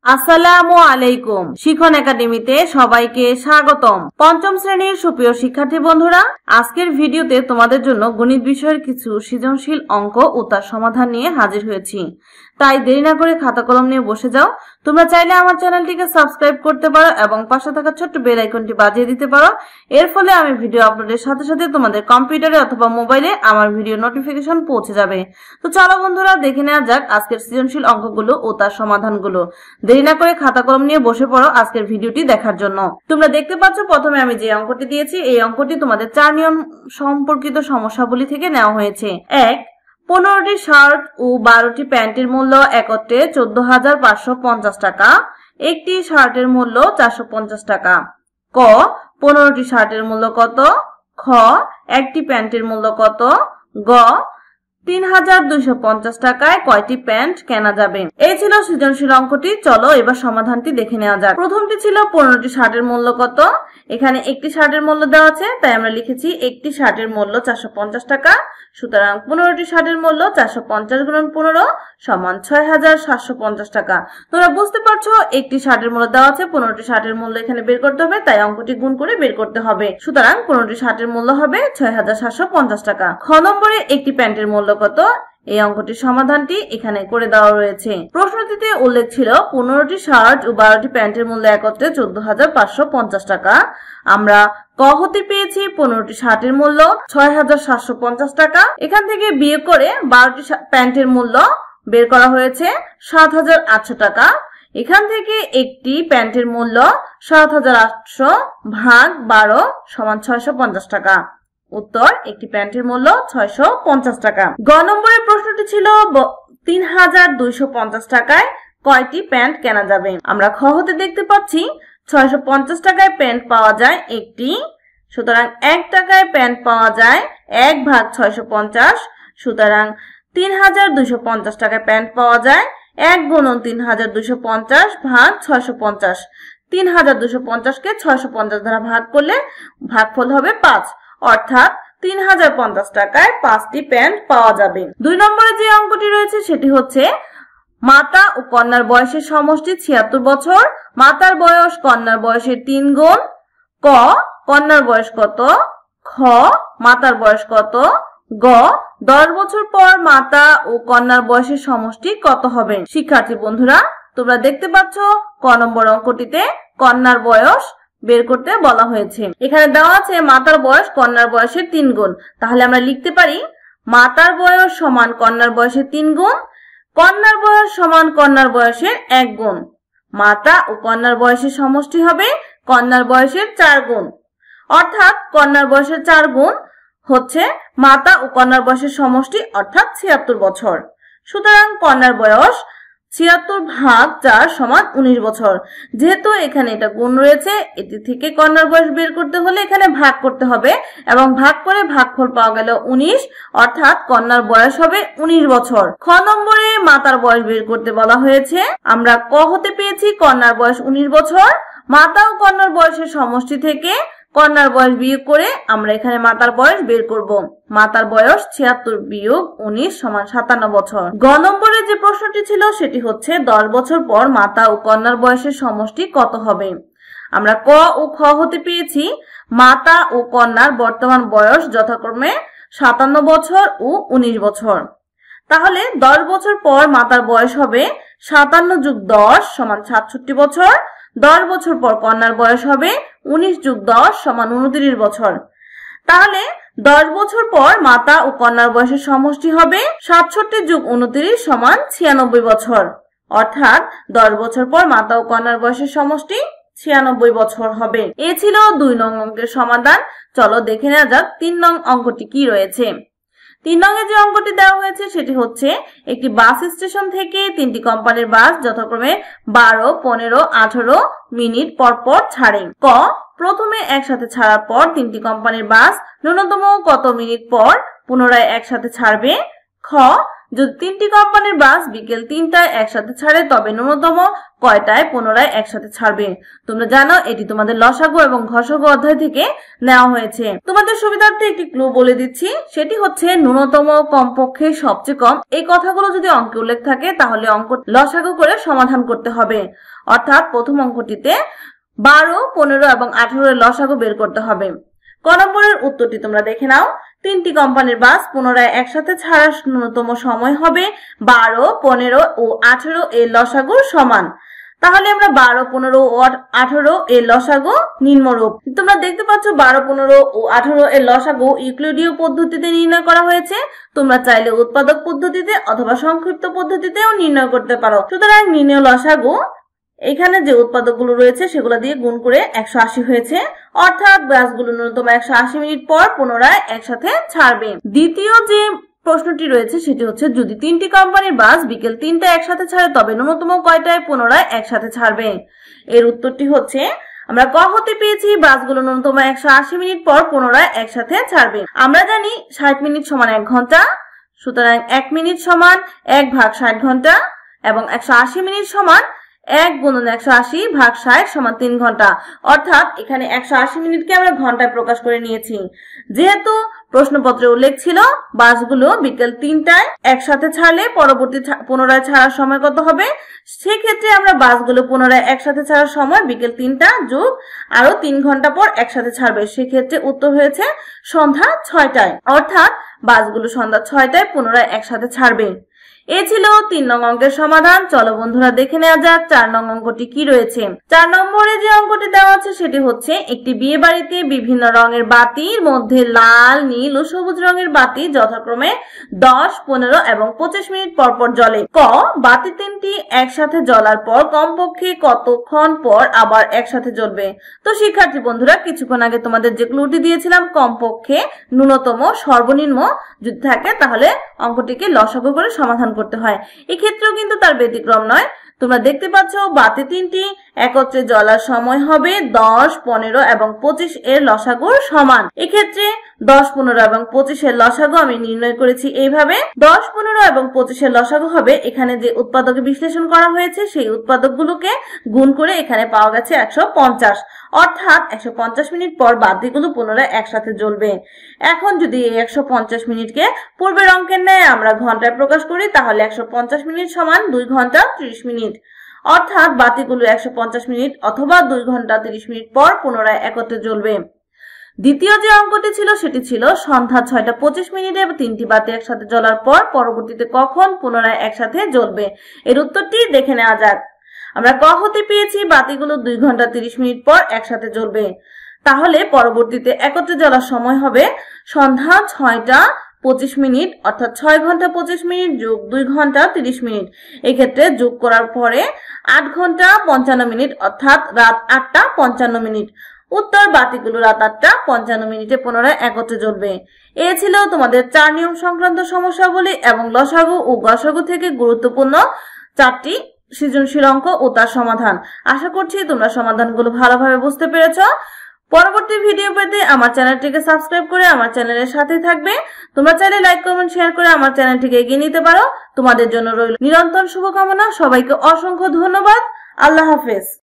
আসসালামু আলাইকুম। শিখন একাডেমিতে সবাইকে স্বাগতম। পঞ্চম শ্রেণীর সুপ্রিয় শিক্ষার্থী বন্ধুরা, আজকের ভিডিওতে তোমাদের জন্য গণিত বিষয়ের কিছু সৃজনশীল অঙ্ক ও তার সমাধান নিয়ে হাজির হয়েছি। তাই দেরি না করে খাতা কলম নিয়ে বসে যাও। তোমরা চাইলে আমার চ্যানেলটিকে সাবস্ক্রাইব করতে পারো এবং পাশে থাকা ছোট্ট বেল আইকনটি বাজিয়ে দিতে পারো। এর ফলে আমি ভিডিও আপলোডের সাথে সাথে তোমাদের কম্পিউটারে অথবা মোবাইলে আমার ভিডিও নোটিফিকেশন পৌঁছে যাবে। তো চলো বন্ধুরা, দেখে নেওয়া যাক আজকের সৃজনশীল অঙ্কগুলো ও তার সমাধানগুলো। দেরি না করে খাতা কলম নিয়ে বসে পড়ো আজকের ভিডিওটি দেখার জন্য। তোমরা দেখতে পাচ্ছ প্রথমে আমি যে অঙ্কটি দিয়েছি, এই অঙ্কটি তোমাদের 4 নিয়ম সম্পর্কিত সমস্যাবলী থেকে নেওয়া হয়েছে। 1. 15টি শার্ট ও 12টি প্যান্টের মূল্য একত্রে 14,550 টাকা। একটি শার্টের মূল্য 450 টাকা। ক. 15টি শার্টের মূল্য কত? খ. একটি প্যান্টের মূল্য কত? গ. 3,250 টাকায় কয়টি প্যান্ট কেনা যাবে? এই ছিল সৃজনশীল অঙ্কটি। চলো এবার সমাধানটি দেখে নেওয়া যাক। প্রথমটি ছিল 15টি শার্টের মূল্য কত। এখানে একটি শার্টের মূল্য দেওয়া আছে, তাই আমরা লিখেছি একটি শার্টের মূল্য 450 টাকা। সুতরাং 15টি শার্টের মূল্য 450 গুণন 15 সমান 6,750 টাকা। তোমরা বুঝতে পারছো একটি শার্টের মূল্য দেওয়া আছে, 15টি শার্টের মূল্য এখানে বের করতে হবে, তাই অঙ্কটি গুণ করে বের করতে হবে। সুতরাং 15টি শার্টের মূল্য হবে 6,750 টাকা। খ নম্বরে একটি প্যান্টের মূল্য কত? এই অঙ্কটির সমাধানটি এখানে করে দেওয়া রয়েছে। প্রশ্নটিতে উল্লেখ ছিল 15টি শার্ট ও 12টি প্যান্টের মূল্য একত্রে 14,550 টাকা। আমরা ক হতে পেয়েছি 15টি শার্টের মূল্য 6,750 টাকা। এখান থেকে বিয়োগ করে 12টি প্যান্টের মূল্য বের করা হয়েছে 7,800 টাকা। এখান থেকে একটি প্যান্টের মূল্য 7,800 ভাগ 12 সমান 650 টাকা। উত্তর, একটি প্যান্টের মূল্য 650 টাকা। গ নম্বরের প্রশ্নটি ছিল 3,250 টাকায় কয়টি প্যান্ট কেনা যাবে? আমরা খ হতে দেখতে পাচ্ছি 650 টাকায় প্যান্ট পাওয়া যায় একটি। সুতরাং 1 টাকায় প্যান্ট পাওয়া যায় 1 ভাগ 650। সুতরাং 3,250 টাকায় প্যান্ট পাওয়া যায় 1 গুণন 3,250 ভাগ 650। 3,250কে 650 দ্বারা ভাগ করলে ভাগফল হবে 5, অর্থাৎ 3,050 টাকায় 5টি প্যান্ট পাওয়া যাবে। 2 নম্বরে যে অঙ্কটি রয়েছে সেটি হচ্ছে মাতা ও কন্যার বয়সের সমষ্টি 76 বছর। মাতার বয়স কন্যার বয়সের 3 গুণ। ক. কন্যার বয়স কত? খ. মাতার বয়স কত? গ. 10 বছর পর মাতা ও কন্যার বয়সের সমষ্টি কত হবে? শিক্ষার্থী বন্ধুরা, তোমরা দেখতে পাচ্ছ ক নম্বর অঙ্কটিতে কন্যার বয়স বের করতে বলা হয়েছে। এখানে দেওয়া আছে মাতার বয়স কন্যার বয়সের 3 গুণ। তাহলে আমরা লিখতে পারি মাতার বয়স সমান কন্যার বয়সের 3 গুণ, কন্যার বয়স সমান কন্যার বয়সের 1 গুণ। মাতা ও কন্যার বয়সের সমষ্টি হবে কন্যার বয়সের 4 গুণ, অর্থাৎ কন্যার বয়সের 4 গুণ হচ্ছে মাতা ও কন্যার বয়সের সমষ্টি, অর্থাৎ 76 বছর। সুতরাং কন্যার বয়স 76 ভাগ 4 সমান 19 বছর। যেহেতু এখানে এটা গুণ রয়েছে, এটি থেকে কন্যার বয়স বের করতে হলে এখানে ভাগ করতে হবে এবং ভাগ করে ভাগফল পাওয়া গেল 19, অর্থাৎ কন্যার বয়স হবে 19 বছর। খ নম্বরে মাতার বয়স বের করতে বলা হয়েছে। আমরা ক হতে পেয়েছি কন্যার বয়স 19 বছর। মাতা ও কন্যার বয়সের সমষ্টি থেকে কন্যার বয়স বিয়োগ করে আমরা এখানে মাতার বয়স বের করব। মাতার বয়স 76 বিয়োগ 19 সমান 57 বছর। গ নম্বরে যে প্রশ্নটি ছিল সেটি হচ্ছে 10 বছর পর মাতা ও কন্যার বয়সের সমষ্টি কত হবে? আমরা ক ও খ হতে পেয়েছি মাতা ও কন্যার বর্তমান বয়স যথাক্রমে 57 বছর ও 19 বছর। তাহলে 10 বছর পর মাতার বয়স হবে 57 যোগ 10 সমান 67 বছর। 10 বছর পর কন্যার বয়স হবে 19 যোগ 10 সমান 29 বছর। তাহলে 10 বছর পর মাতা ও কন্যার বয়সের সমষ্টি হবে 67 যোগ 29 সমান 96 বছর, অর্থাৎ 10 বছর পর মাতা ও কন্যার বয়সের সমষ্টি 96 বছর হবে। এ ছিল 2 নং অঙ্কের সমাধান। চলো দেখে নেওয়া যাক 3 নং অঙ্কটি কি রয়েছে। 3 নং এ যে অঙ্কটি দেওয়া হয়েছে সেটি হচ্ছে একটি বাস স্টেশন থেকে 3টি কোম্পানির বাস যথাক্রমে 12, 15, 18 মিনিট পর পর ছাড়ে। ক. প্রথমে একসাথে ছাড়ার পর 3টি কোম্পানির বাস ন্যূনতম কত মিনিট পর পুনরায় একসাথে ছাড়বে? খ. যদি 3টি কোম্পানির বাস বিকেল 3টায় একসাথে ছাড়ে তবে ন্যূনতম কয়টায় পুনরায় একসাথে ছাড়বে? তোমরা জানো এটি তোমাদের লসাগু এবং ঘষাগু অধ্যায় থেকে নেওয়া হয়েছে। তোমাদের সুবিধার্থে একটি ক্লু বলে দিচ্ছি, সেটি হচ্ছে ন্যূনতম, কমপক্ষে, সবচেয়ে কম। এই কথাগুলো যদি অঙ্কে উল্লেখ থাকে তাহলে অঙ্ক লসাগু করে সমাধান করতে হবে। অর্থাৎ প্রথম অঙ্কটিতে 12, 15 এবং 18 এর লসাগু বের করতে হবে। ক নম্বরের উত্তরটি তোমরা দেখে নাও। 3টি কোম্পানির বাস পুনরায় একসাথে ছাড়ার ন্যূনতম সময় হবে 12, 15 ও 18 এর লসাগুর সমান। তাহলে আমরা 12, 15 ও 18 এর লসাগু নিম্নরূপ। তোমরা দেখতে পাচ্ছ 12, 15 ও 18 এর লসাগু ইউক্লিডীয় পদ্ধতিতে নির্ণয় করা হয়েছে। তোমরা চাইলে উৎপাদক পদ্ধতিতে অথবা সংক্ষিপ্ত পদ্ধতিতেও নির্ণয় করতে পারো। সুতরাং নির্ণয় লসাগু এখানে যে উৎপাদকগুলো রয়েছে সেগুলো দিয়ে গুণ করে 180 হয়েছে। অর্থাৎ বাসগুলো ন্যূনতম 180 মিনিট পর পুনরায় একসাথে ছাড়বে। দ্বিতীয় যে প্রশ্নটি রয়েছে সেটি হচ্ছে, যদি 3টি কোম্পানির বাস বিকেল 3টায় একসাথে ছাড়ে তবে ন্যূনতম কয়টায় পুনরায় একসাথে ছাড়বে? এর উত্তরটি হচ্ছে, আমরা ক হতে পেয়েছি বাসগুলো ন্যূনতম 180 মিনিট পর পুনরায় একসাথে ছাড়বে। আমরা জানি 60 মিনিট সমান 1 ঘন্টা, সুতরাং 1 মিনিট সমান 1 ভাগ 60 ঘন্টা এবং 180 মিনিট সমান 1 গুণন 180 ভাগ 60 সমান 3 ঘন্টা। অর্থাৎ এখানে 180 মিনিটকে আমরা ঘন্টায় প্রকাশ করে নিয়েছি। যেহেতু প্রশ্নপত্রে উল্লেখ ছিল বাসগুলো বিকেল 3টায় একসাথে ছাড়লে পরবর্তী পুনরায় ছাড়ার সময় কত হবে, সেক্ষেত্রে আমরা বাসগুলো পুনরায় একসাথে ছাড়ার সময় বিকেল 3টা যোগ আরো 3 ঘন্টা পর একসাথে ছাড়বে। সেক্ষেত্রে উত্তর হয়েছে সন্ধ্যা 6টায়। অর্থাৎ বাসগুলো সন্ধ্যা 6টায় পুনরায় একসাথে ছাড়বে। এ ছিল 3 নং অঙ্কের সমাধান। চলো বন্ধুরা দেখে নেওয়া যাক 4 নং অঙ্কটি কি রয়েছে। 4 নম্বরে যে অঙ্কটি দেওয়া আছে সেটি হচ্ছে, একটি বিয়ে বাড়িতে বিভিন্ন রঙের বাতির মধ্যে লাল, নীল ও সবুজ রঙের বাতি যথাক্রমে 10, 15 এবং 25 মিনিট পর পর জ্বলে। ক, বাতি 3টি একসাথে জ্বলার পর কমপক্ষে কতক্ষণ পর আবার একসাথে জ্বলবে? তো শিক্ষার্থী বন্ধুরা, কিছুক্ষণ আগে তোমাদের যে ক্লুটি দিয়েছিলাম, কমপক্ষে, ন্যূনতম, সর্বনিম্ন যদি থাকে তাহলে অঙ্কটিকে লসাগু করে সমাধান করতে হয়। এক্ষেত্রেও কিন্তু তার ব্যতিক্রম নয়। তোমরা দেখতে পাচ্ছ বাতি 3টি একত্রে জ্বলার সময় হবে 10, 15 এবং 25 এর লসাগুর সমান। এক্ষেত্রে 10, 15 এবং 25 এর লসাগু আমি নির্ণয় করেছি এইভাবে। 10, 15 এবং 25 এর লসাগু হবে, এখানে যে উৎপাদকে বিশ্লেষণ করা হয়েছে সেই উৎপাদকগুলোকে গুণ করে এখানে পাওয়া গেছে 150। অর্থাৎ 150 মিনিট পর বাতিগুলো পুনরায় একসাথে জ্বলবে। এখন যদি এই 150 মিনিটকে পূর্বের অঙ্কের ন্যায় আমরা ঘন্টায় প্রকাশ করি তাহলে 150 মিনিট সমান 2 ঘন্টা 30 মিনিট। অর্থাৎ বাতিগুলো 150 মিনিট অথবা 2 ঘন্টা 30 মিনিট পর পুনরায় একত্রে জ্বলবে। দ্বিতীয় যে অঙ্কটি ছিল সেটি ছিল সন্ধ্যা 6টা 25 মিনিটে 3টি বাতি একসাথে জ্বলার পর পরবর্তীতে কখন পুনরায় একসাথে জ্বলবে? এর উত্তরটি দেখে নেওয়া যাক। আমরা ক হতে পেয়েছি বাতিগুলো 2 ঘন্টা 30 মিনিট পর একসাথে জ্বলবে। তাহলে পরবর্তীতে একত্রে জ্বলার সময় হবে সন্ধ্যা 6টা 25 মিনিট, অর্থাৎ 6 ঘন্টা 25 মিনিট যোগ 2 ঘন্টা 30 মিনিট। এক্ষেত্রে যোগ করার পরে 8 ঘন্টা 55 মিনিট, অর্থাৎ রাত 8টা 55 মিনিট। উত্তর, বাতিগুলো রাত 8টা 55 মিনিটে পুনরায় একত্রে জ্বলবে। এ ছিল তোমাদের 4 নিয়ম সংক্রান্ত সমস্যাবলী এবং লসাগু ও গসাগু থেকে গুরুত্বপূর্ণ 4টি সৃজনশীল অঙ্ক ও তার সমাধান। আশা করছি তোমরা সমাধানগুলো ভালোভাবে বুঝতে পেরেছ। পরবর্তী ভিডিও পেতে আমার চ্যানেলটিকে সাবস্ক্রাইব করে আমার চ্যানেলের সাথে থাকবে। তোমরা চাইলে লাইক, কমেন্ট, শেয়ার করে আমার চ্যানেলটিকে এগিয়ে নিতে পারো। তোমাদের জন্য রইল নিরন্তর শুভকামনা। সবাইকে অসংখ্য ধন্যবাদ। আল্লাহ হাফেজ।